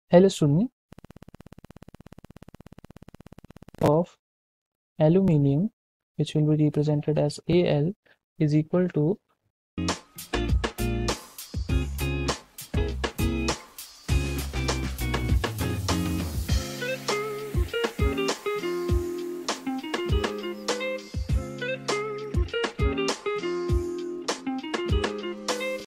L student of aluminium, which will be represented as Al, is equal to